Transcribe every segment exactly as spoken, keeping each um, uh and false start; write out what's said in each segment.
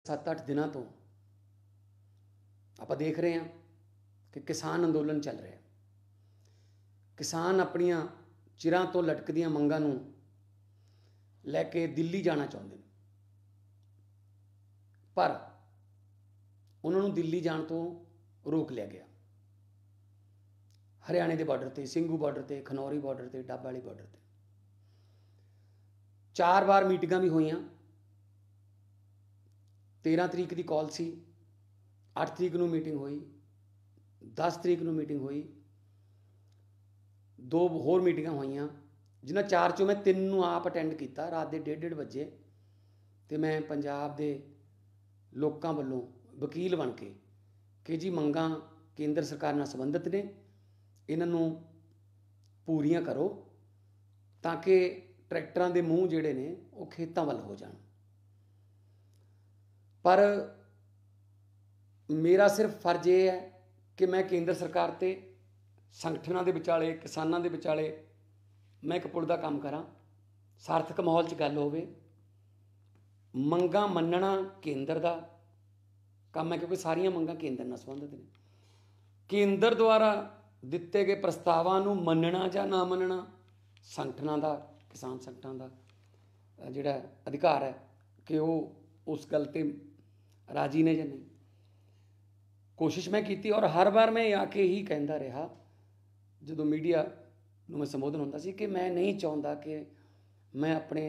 सत्त अठ दिनों तो आप देख रहे हैं कि किसान अंदोलन चल रहा है। किसान अपनिया चिरां तो लटकदियां मंगां नूं लैके दिल्ली जाना चाहते हैं, पर उन्होंने दिल्ली जाने तो रोक लिया गया। हरियाणे के बॉर्डर से, ਸਿੰਘੂ बॉर्डर से, खनौरी बॉर्डर से, डब वाली बॉर्डर से चार बार मीटिंगां भी हुई। तेरह तरीक की कॉल सी, अठ तरीक को मीटिंग हुई, दस तरीक को मीटिंग हुई, दो होर मीटिंगां हुई, जिन्होंने चार चों मैं तीन नूं आप अटेंड किया रात के डेढ़ डेढ़ बजे। तो मैं पंजाब के लोगों वालों वकील बन के कि जी मंगां केंद्र सरकार नाल संबंधित ने, इन्हों पूरियां करो ताकि ट्रैक्टरां दे मूँह जिहड़े ने वो खेतों वाल हो जाण। पर मेरा सिर्फ फर्ज ये है कि मैं केंद्र सरकार ते संगठनां दे विचाले, किसानां दे विचाले मैं एक पुल दा काम करा, सार्थक माहौल च गल होवे। मंगां मन्नना केंद्र दा काम है, क्योंकि सारियां मंगां केंद्र नाल संबंधित ने। केंद्र द्वारा दिते गए प्रस्तावां नूं मन्नना जां ना मन्नना संगठनां दा, किसान संगठनां दा जिहड़ा अधिकार है कि वो उस गल ते राजी ने जां नहीं। कोशिश मैं की और हर बार मैं आके ही कहता रहा जो मीडिया नूं मैं संबोधन होंदा सी कि मैं नहीं चाहता कि मैं अपने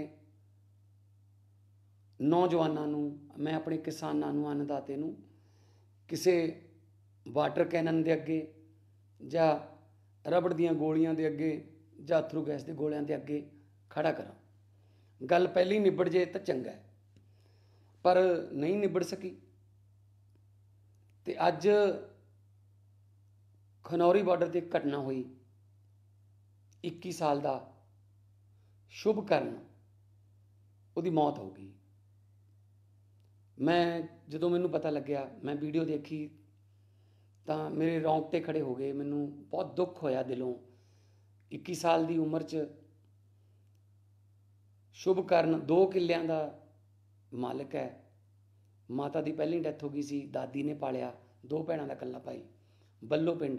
नौजवानों नूं, मैं अपने किसानां नूं, अन्नदाते नूं किसी वाटर कैनन दे अगे जां रबड़ दीयां गोलियां दे अगे जां अथरू गैस के गोलियां दे अगे खड़ा करा। गल पहले ही निबड़ जाए तो चंगा है, पर नहीं निबड़ सकी। तो अज खनौरी बॉर्डर से एक घटना हुई, इक्की साल का शुभकरण उसकी मौत हो गई। मैं जो मैनू पता लग्या, मैं वीडियो देखी तो मेरे रोंगटे खड़े हो गए। मैनू बहुत दुख होया दिलों। इक्की साल की उम्र च शुभकरण दो किलियां का मालिक है। माता की पहली डैथ हो गई सी, दादी ने पालिया, दो भैनों का कल्ला भाई, बल्लो पिंड।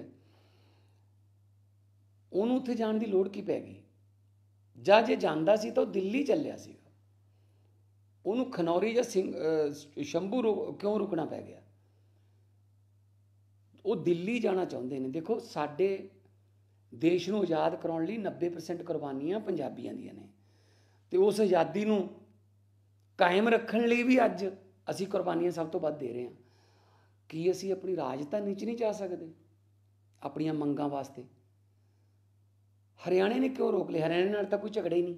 उन्होंने उत्थे जाने की लोड़ की पै गई? जा जे जांदा सी तो दिल्ली चलिया सीगा, उन्होंने खनौरी या सिंह शंभू रो क्यों रुकना पै गया? वो दिल्ली जाना चाहते हैं। देखो, साडे देश नूं आज़ाद कराउण लई नब्बे परसेंट कुर्बानियां पंजाबियां दियां ने, तो उस आज़ादी नूं कायम रखण लई भी अज असीं कुर्बानियां सब तो वध दे रहे हैं। कि असीं अपनी राजधानी च नहीं जा सकते अपनियां मंगां वास्ते? हरियाणे ने क्यों रोक लिया? हरियाणे नाल तां कोई झगड़ा ही नहीं।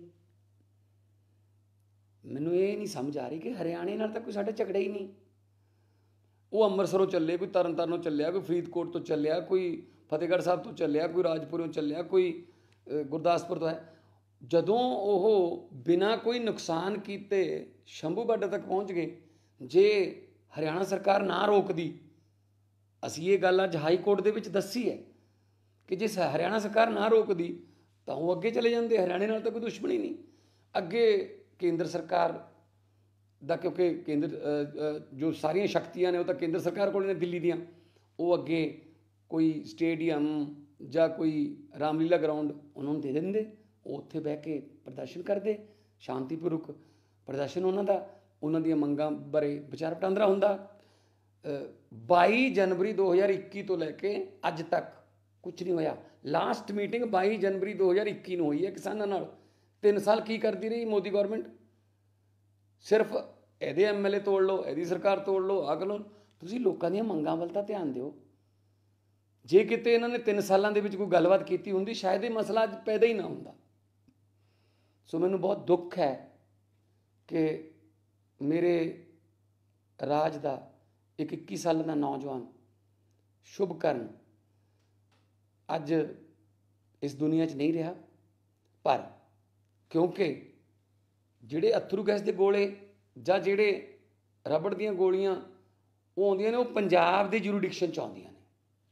मैनूं ये नहीं समझ आ रही कि हरियाणे नाल तां कोई साडा झगड़ा ही नहीं। वो अमृतसरों चले, कोई तरन तारणों चलिया, कोई फरीदकोट तो चलिया, कोई फतेहगढ़ साहब तो चलिया, कोई राजपुरों चलिया, कोई गुरदासपुर तो है। जदों वो बिना कोई नुकसान किए शंभू बार्डर तक पहुँच गए, जे हरियाणा सरकार ना रोकदी, असीं ये गल अज हाई कोर्ट दे विच दसी है कि जे हरियाणा सरकार ना रोकदी तो वो अगे चले जाते। हरियाणे नाल तां कोई दुश्मनी नहीं। अगे केंद्र सरकार दा, क्योंकि केंद्र जो सारियां शक्तियां ने वो तो केंद्र सरकार कोल ने दिल्ली दियां, वो अगे कोई स्टेडियम जां कोई रामलीला ग्राउंड उन्होंने दे देंदे, वो उत्थे बह के प्रदर्शन करते, शांतिपूर्वक प्रदर्शन उन्हों का, उन्हों दी मंगां बारे विचार वटांदरा हुंदा। बाई जनवरी दो हज़ार इक्की तो लैके अज तक कुछ नहीं होया। लास्ट मीटिंग बाई जनवरी दो हज़ार इक्की नूं हुई है किसानां नाल। तीन साल की करती रही मोदी गौरमेंट? सिर्फ ਇਹਦੇ एम एल ए तोड़ लो, ਇਹਦੀ सरकार तोड़ लो, आ कर लो। तुसीं लोकां दीयां मंगां ਵੱਲ ਤਾਂ ध्यान दिओ। जे किते इन्हां ने तीन सालां दे विच कोई गलबात कीती हुंदी, शायद ये मसला अज पैदा ही ना हुंदा। सो मैनूं बहुत दुख है कि मेरे राज दा एक इक्की साल का नौजवान शुभकरण अज इस दुनिया च नहीं रहा। पर क्योंकि जिहड़े अथरू गैस के गोले जां जिहड़े रबड़ दीयां गोलियां वो आउंदियां ने, वो पंजाब दे जुरिडिक्शन च आउंदियां ने।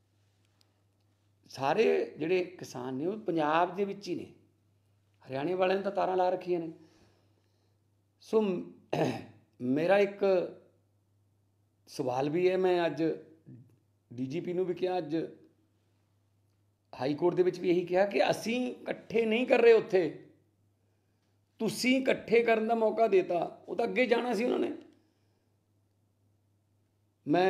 सारे जिहड़े किसान ने वो पंजाब दे विच ही ने, हरियाणे वालियां ने तां तारां ला रखियां ने। सो मेरा एक सवाल भी है। मैं अज डी जी पी नूं भी कहा, अज हाई कोर्ट दे विच भी यही कहा कि असीं इकट्ठे नहीं कर रहे, उत्थे तुसीं इकट्ठे करन दा मौका देता, वो तो अगे जाना सी उन्होंने। मैं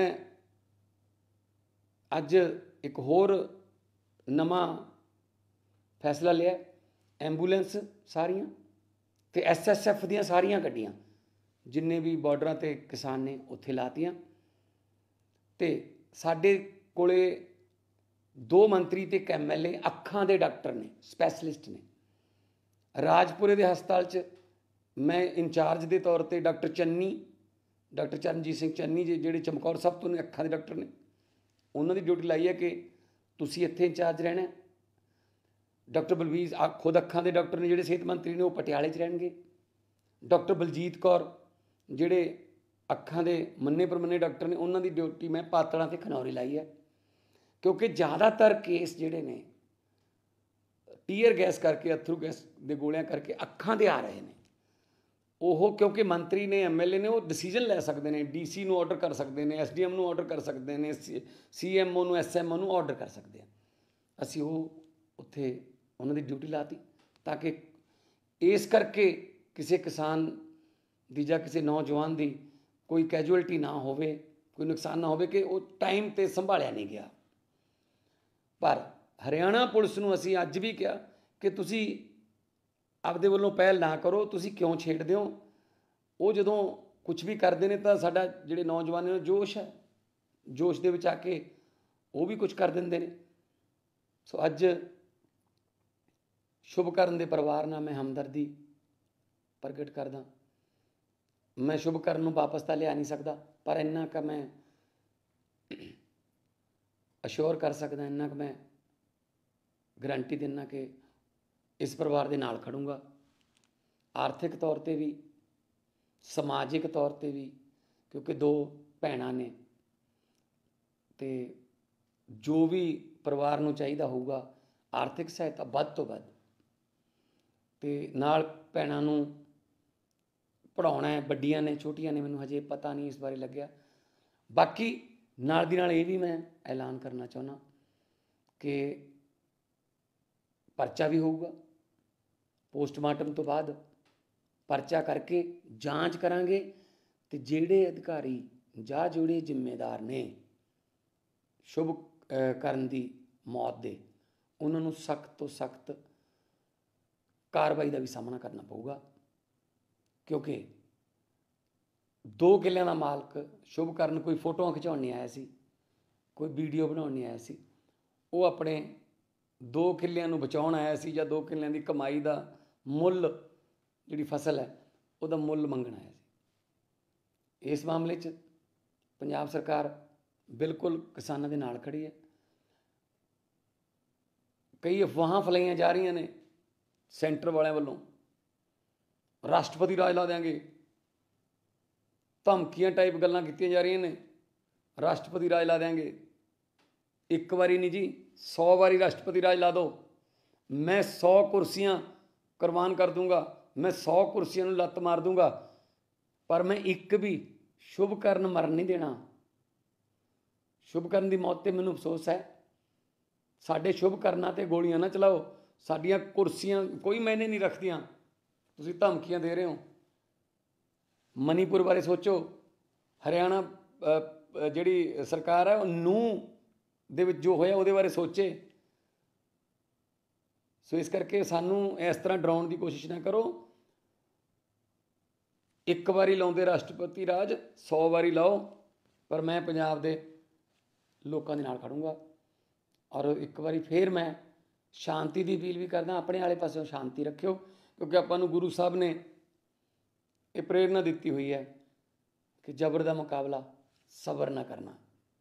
अज एक होर नवां फैसला लिया, एंबूलेंस सारियां ते एस एस एफ दियां सारियां गड्डियां जिन्ने भी बॉर्डरां ते किसान ने उत्थे लातियां। ते साडे कोले दो मंत्री ते एक एम एल ए अखां दे डॉक्टर ने, स्पैशलिस्ट ने। राजपुरे दे हस्पताल च मैं इंचार्ज के तौर पर डॉक्टर चन्नी, डॉक्टर चरणजीत सिंह चन्नी जी ਜਿਹੜੇ चमकौर साहब तो ने अखां के डॉक्टर ने, उन्होंने ड्यूटी लाई है कि तुसीं इत्थे इंचार्ज रहना। डॉक्टर बलबीर आ खुद अखां के डॉक्टर ने ਜਿਹੜੇ सेहत मंत्री ने, वो पटियाले च रहणगे। डॉक्टर बलजीत कौर ਜਿਹੜੇ अखां के मन्ने परमन्ने डॉक्टर ने, उन्हों की ड्यूटी मैं पातड़ा ते खनौरी लाई है, क्योंकि ज़्यादातर केस ਜਿਹੜੇ ने टीयर गैस करके, अथरू गैस के गोलियां करके अखां दे आ रहे हैं। ਉਹ क्योंकि मंत्री ने एम एल ए ने वो डिसीजन लै सकते हैं, डी सी ਨੂੰ ऑर्डर कर सकते हैं, एस डी एम ਨੂੰ ऑर्डर कर सकते हैं, सी एम ओ ਨੂੰ एस एम ओ ਨੂੰ ऑर्डर कर सकते हैं। ਅਸੀਂ ਉਹ ਉੱਥੇ ਉਹਨਾਂ ਦੀ ਡਿਊਟੀ ਲਾਤੀ ਤਾਂ ਕਿ ਇਸ ਕਰਕੇ ਕਿਸੇ ਕਿਸਾਨ ਦੀ ਜਾਂ ਕਿਸੇ ਨੌਜਵਾਨ ਦੀ ਕੋਈ ਕੈਜੂਅਲਟੀ ਨਾ ਹੋਵੇ, ਕੋਈ ਨੁਕਸਾਨ ਨਾ ਹੋਵੇ, ਕਿ ਉਹ ਟਾਈਮ 'ਤੇ ਸੰਭਾਲਿਆ ਨਹੀਂ ਗਿਆ। ਪਰ ਹਰਿਆਣਾ ਪੁਲਿਸ ਨੂੰ ਅਸੀਂ ਅੱਜ ਵੀ ਕਿਹਾ ਕਿ ਤੁਸੀਂ ਆਪਦੇ ਵੱਲੋਂ ਪਹਿਲ ਨਾ ਕਰੋ, ਤੁਸੀਂ ਕਿਉਂ ਛੇੜਦੇ ਹੋ। ਉਹ ਜਦੋਂ ਕੁਛ ਵੀ ਕਰਦੇ ਨੇ ਤਾਂ ਸਾਡਾ ਜਿਹੜੇ ਨੌਜਵਾਨਾਂ ਨੂੰ ਜੋਸ਼ ਹੈ, ਜੋਸ਼ ਦੇ ਵਿੱਚ ਆ ਕੇ ਉਹ ਵੀ ਕੁਛ ਕਰ ਦਿੰਦੇ ਨੇ। ਸੋ ਅੱਜ ਸ਼ੁਭਕਰਨ ਦੇ ਪਰਿਵਾਰ ਨਾਲ ਮੈਂ ਹਮਦਰਦੀ ਪ੍ਰਗਟ ਕਰਦਾ। ਮੈਂ ਸ਼ੁਭਕਰਨ ਨੂੰ ਵਾਪਸ ਤਾਂ ਲਿਆ ਨਹੀਂ ਸਕਦਾ, ਪਰ ਇੰਨਾ ਕੁ ਮੈਂ ਅਸ਼ੋਰ ਕਰ ਸਕਦਾ, ਇੰਨਾ ਕੁ ਮੈਂ ਗਰੰਟੀ ਦਿੰਦਾ ਕਿ इस परिवार के नाल खड़ूँगा, आर्थिक तौर पर भी, समाजिक तौर पर भी, क्योंकि दो भैणां ने ते जो भी परिवार नूं चाहिदा होऊगा आर्थिक सहायता वध तो वध, ते नाल भैणां नूं पढ़ाउणा है, वड्डियां ने छोटियां ने, मैनूं हजे पता नहीं इस बारे लग्या। बाकी नाल दी नाल ये भी मैं ऐलान करना चाहुंदा कि परचा भी होऊगा, पोस्टमार्टम तो बाद परचा करके जांच करांगे, ते जिहड़े अधिकारी जां जिहड़े जिम्मेदार ने शुभकरण दी मौत दे, उन्हां नूं सख्त तो सख्त कार्रवाई का भी सामना करना पऊगा। क्योंकि दो किलियां दा मालक शुभकरण कोई फोटोआं खिचाउण नहीं आया सी, कोई वीडियो बनाउण नहीं आया सी, वो अपने दो किलियां नूं बचाउण आया सी, जां दो किलियां दी कमाई दा मुੱਲ जिहड़ी फसल है ਉਹਦਾ ਮੁੱਲ ਮੰਗਣ ਆਇਆ ਸੀ। ਇਸ ਮਾਮਲੇ 'ਚ ਪੰਜਾਬ ਸਰਕਾਰ ਬਿਲਕੁਲ ਕਿਸਾਨਾਂ ਦੇ ਨਾਲ ਖੜੀ ਹੈ। ਕਈ ਅਫਵਾਹਾਂ ਫੈਲਾਈਆਂ ਜਾ ਰਹੀਆਂ ਨੇ ਸੈਂਟਰ ਵਾਲਿਆਂ ਵੱਲੋਂ, ਰਾਸ਼ਟਰਪਤੀ ਰਾਜ ਲਾ ਦਿਆਂਗੇ, ਧਮਕੀਆਂ ਟਾਈਪ ਗੱਲਾਂ ਕੀਤੀਆਂ ਜਾ ਰਹੀਆਂ ਨੇ, ਰਾਸ਼ਟਰਪਤੀ ਰਾਜ ਲਾ ਦਿਆਂਗੇ। ਇੱਕ ਵਾਰੀ ਨਹੀਂ ਜੀ, सौ बारी राष्ट्रपति राज ला दो, मैं सौ कुर्सियां कुरबान कर दूंगा, मैं सौ कुर्सियां नूं लत्त मार दूंगा, पर मैं एक भी शुभकरण मरण नहीं देना। शुभकरण की मौत ते मैनूं अफसोस है। साडे शुभकरणां ते गोलियां ना चलाओ, साडियां कुर्सियां कोई मैंने नहीं रखदियां, तुसीं धमकियां दे रहे हो। मणीपुर बारे सोचो, हरियाणा जिहड़ी सरकार है नूं ਦੇ ਵਿੱਚ जो होया ਉਹਦੇ बारे सोचे। सो इस करके सानू इस तरह डराउण की कोशिश ना करो। एक बारी लाउंदे राष्ट्रपति राज, सौ बारी लाओ, पर मैं पंजाब दे लोकां दे नाल खड़ूंगा। और एक बारी फिर मैं शांति की अपील भी करदा, अपने आले पासों शांति रखियो, क्योंकि आपां नूं गुरु साहब ने ये प्रेरणा दी हुई है कि जबर का मुकाबला सबर ना करना।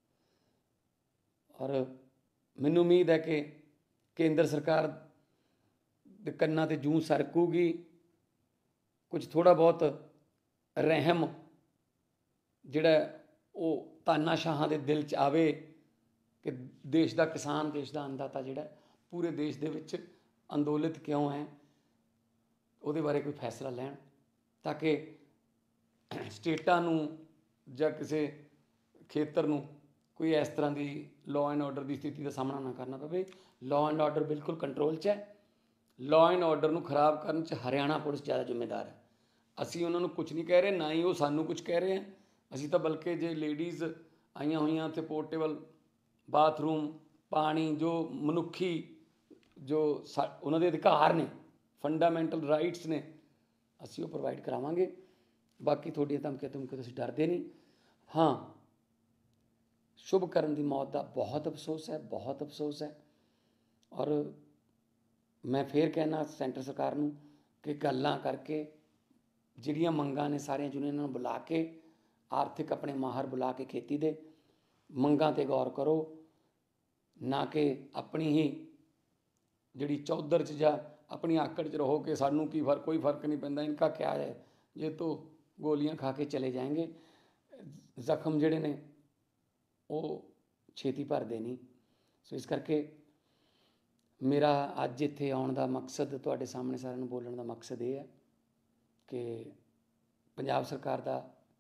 और मैनूं उम्मीद है कि केंद्र सरकार दे कन्नां ते जूं सरकूगी, कुछ थोड़ा बहुत रहम जिहड़ा वो तानाशाहां दे दिल च आवे कि देश का किसान, देश का अन्नदाता जिहड़ा पूरे देश दे विच अंदोलित क्यों है, उहदे बारे कोई फैसला लैण, ताकि स्टेटां नूं जां किसी ਖੇਤਰ ਨੂੰ ਕੋਈ ਇਸ ਤਰ੍ਹਾਂ ਦੀ ਲਾਅ ਐਂਡ ਆਰਡਰ ਦੀ ਸਥਿਤੀ ਦਾ ਸਾਹਮਣਾ ਨਾ ਕਰਨਾ ਪਵੇ। ਲਾਅ ਐਂਡ ਆਰਡਰ ਬਿਲਕੁਲ ਕੰਟਰੋਲ 'ਚ ਹੈ। ਲਾਅ ਐਂਡ ਆਰਡਰ ਨੂੰ ਖਰਾਬ ਕਰਨ 'ਚ ਹਰਿਆਣਾ ਪੁਲਿਸ ਜ਼ਿਆਦਾ ਜ਼ਿੰਮੇਦਾਰ ਹੈ। ਅਸੀਂ ਉਹਨਾਂ ਨੂੰ ਕੁਝ ਨਹੀਂ ਕਹਿ ਰਹੇ, ਨਾ ਹੀ ਉਹ ਸਾਨੂੰ ਕੁਝ ਕਹਿ ਰਹੇ ਹੈ। ਅਸੀਂ ਤਾਂ ਬਲਕਿ ਜੇ ਲੇਡੀਜ਼ ਆਈਆਂ ਹੋਈਆਂ ਉੱਥੇ ਪੋਰਟੇਬਲ ਬਾਥਰੂਮ, ਪਾਣੀ, ਜੋ ਮਨੁੱਖੀ ਜੋ ਸਾ ਉਹਨਾਂ ਦੇ ਅਧਿਕਾਰ ਨੇ, ਫੰਡਾਮੈਂਟਲ ਰਾਈਟਸ ਨੇ, ਅਸੀਂ ਉਹ ਪ੍ਰੋਵਾਈਡ ਕਰਾਵਾਂਗੇ। ਬਾਕੀ ਤੁਹਾਡੀਆਂ ਧਮਕੀਆਂ ਧਮਕੀਆਂ ਤੁਸੀਂ ਡਰਦੇ ਨਹੀਂ। ਹਾਂ, ਸ਼ੁਭਕਰਨ ਦੀ ਮੌਤ ਦਾ ਬਹੁਤ ਅਫਸੋਸ ਹੈ, ਬਹੁਤ ਅਫਸੋਸ ਹੈ। ਔਰ ਮੈਂ ਫੇਰ ਕਹਿਣਾ ਸੈਂਟਰ ਸਰਕਾਰ ਨੂੰ ਕਿ ਗੱਲਾਂ ਕਰਕੇ, ਜਿਹੜੀਆਂ ਮੰਗਾਂ ਨੇ ਸਾਰੀਆਂ ਯੂਨੀਅਨਾਂ ਨੂੰ ਬੁਲਾ ਕੇ, ਆਰਥਿਕ ਆਪਣੇ ਮਾਹਰ ਬੁਲਾ ਕੇ ਖੇਤੀ ਦੇ ਮੰਗਾਂ 'ਤੇ ਗੌਰ ਕਰੋ, ਨਾ ਕਿ ਆਪਣੀ ਹੀ ਜਿਹੜੀ ਚੌਧਰ 'ਚ ਜਾਂ ਆਪਣੀ ਆਕੜ 'ਚ ਰਹੋ ਕਿ ਸਾਨੂੰ ਕੀ ਫਰਕ, ਕੋਈ ਫਰਕ ਨਹੀਂ ਪੈਂਦਾ, ਇਨਕਾ ਕਿਆ ਹੈ, ਜੇ ਤੋਂ ਗੋਲੀਆਂ ਖਾ ਕੇ ਚਲੇ ਜਾएंगे। ਜ਼ਖਮ ਜਿਹੜੇ ਨੇ ਉਹ ਛੇਤੀ ਭਰਦੇ ਨਹੀਂ। ਸੋ ਇਸ ਕਰਕੇ ਮੇਰਾ ਅੱਜ ਇੱਥੇ ਆਉਣ ਦਾ ਮਕਸਦ, ਤੁਹਾਡੇ ਸਾਹਮਣੇ ਸਾਰਿਆਂ ਨੂੰ ਬੋਲਣ ਦਾ ਮਕਸਦ ਇਹ ਹੈ ਕਿ ਪੰਜਾਬ ਸਰਕਾਰ ਦਾ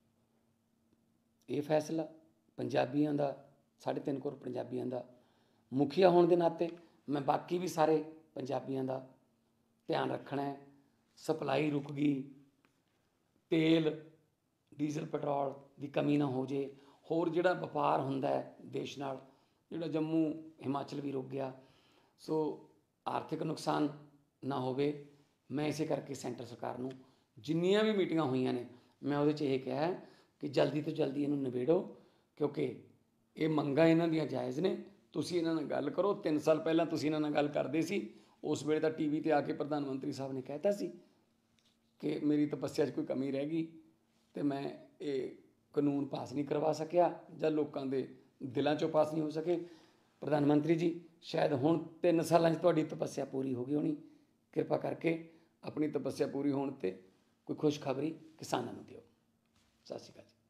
ਇਹ ਫੈਸਲਾ, ਪੰਜਾਬੀਆਂ ਦਾ, ਸਾਢੇ ਤਿੰਨ ਕਰੋੜ ਪੰਜਾਬੀਆਂ ਦਾ ਮੁਖੀਆ ਹੋਣ ਦੇ ਨਾਤੇ ਮੈਂ ਬਾਕੀ ਵੀ ਸਾਰੇ ਪੰਜਾਬੀਆਂ ਦਾ ਧਿਆਨ ਰੱਖਣਾ ਹੈ। ਸਪਲਾਈ ਰੁਕ ਗਈ, ਤੇਲ, ਡੀਜ਼ਲ, ਪੈਟਰੋਲ ਦੀ ਕਮੀ ਨਾ ਹੋ ਜੇ। ਹੋਰ ਜਿਹੜਾ ਵਪਾਰ ਹੁੰਦਾ ਹੈ ਦੇਸ਼ ਨਾਲ, ਜਿਹੜਾ ਜੰਮੂ ਹਿਮਾਚਲ ਵੀ ਰੁਕ ਗਿਆ, ਸੋ ਆਰਥਿਕ ਨੁਕਸਾਨ ਨਾ ਹੋਵੇ। ਮੈਂ ਇਸੇ ਕਰਕੇ ਸੈਂਟਰ ਸਰਕਾਰ ਨੂੰ ਜਿੰਨੀਆਂ ਵੀ ਮੀਟਿੰਗਾਂ ਹੋਈਆਂ ਨੇ, ਮੈਂ ਉਹਦੇ 'ਚ ਇਹ ਕਿਹਾ ਕਿ ਜਲਦੀ ਤੋਂ ਜਲਦੀ ਇਹਨੂੰ ਨਿਬੇੜੋ, ਕਿਉਂਕਿ ਇਹ ਮੰਗਾਂ ਇਹਨਾਂ ਦੀਆਂ ਜਾਇਜ਼ ਨੇ। ਤੁਸੀਂ ਇਹਨਾਂ ਨਾਲ ਗੱਲ ਕਰੋ। ਤਿੰਨ ਸਾਲ ਪਹਿਲਾਂ ਤੁਸੀਂ ਇਹਨਾਂ ਨਾਲ ਗੱਲ ਕਰਦੇ ਸੀ, ਉਸ ਵੇਲੇ ਤਾਂ ਟੀ ਵੀ 'ਤੇ ਆ ਕੇ ਪ੍ਰਧਾਨ ਮੰਤਰੀ ਸਾਹਿਬ ਨੇ ਕਹਿਤਾ ਸੀ ਕਿ ਮੇਰੀ ਤਪੱਸਿਆ 'ਚ ਕੋਈ ਕਮੀ ਰਹਿ ਗਈ ਅਤੇ ਮੈਂ ਇਹ ਕਾਨੂੰਨ ਪਾਸ ਨਹੀਂ ਕਰਵਾ ਸਕਿਆ ਜਾਂ ਲੋਕਾਂ ਦੇ ਦਿਲਾਂ 'ਚੋਂ ਪਾਸ ਨਹੀਂ ਹੋ ਸਕੇ। ਪ੍ਰਧਾਨ ਮੰਤਰੀ ਜੀ, ਸ਼ਾਇਦ ਹੁਣ ਤਿੰਨ ਸਾਲਾਂ 'ਚ ਤੁਹਾਡੀ ਤਪੱਸਿਆ ਪੂਰੀ ਹੋ ਗਈ ਹੋਣੀ। ਕਿਰਪਾ ਕਰਕੇ ਆਪਣੀ ਤਪੱਸਿਆ ਪੂਰੀ ਹੋਣ 'ਤੇ ਕੋਈ ਖੁਸ਼ਖਬਰੀ ਕਿਸਾਨਾਂ ਨੂੰ ਦਿਓ। ਸਤਿ ਸ਼੍ਰੀ ਅਕਾਲ ਜੀ।